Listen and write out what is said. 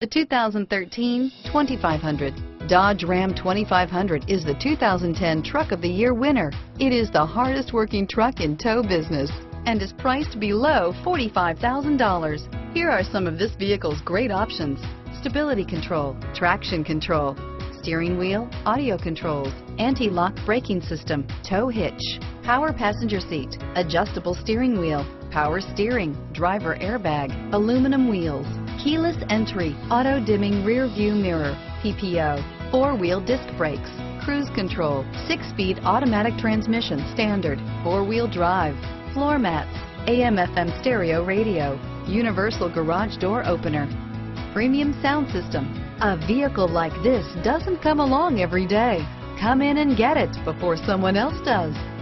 The 2013 2500. Dodge Ram 2500 is the 2010 Truck of the Year winner. It is the hardest working truck in tow business and is priced below $45,000. Here are some of this vehicle's great options: stability control, traction control, steering wheel audio controls, anti-lock braking system, tow hitch, power passenger seat, adjustable steering wheel, power steering, driver airbag, aluminum wheels, keyless entry, auto dimming rear view mirror, PPO, four-wheel disc brakes, cruise control, 6-speed automatic transmission standard, four-wheel drive, floor mats, AM/FM stereo radio, universal garage door opener, premium sound system. A vehicle like this doesn't come along every day. Come in and get it before someone else does.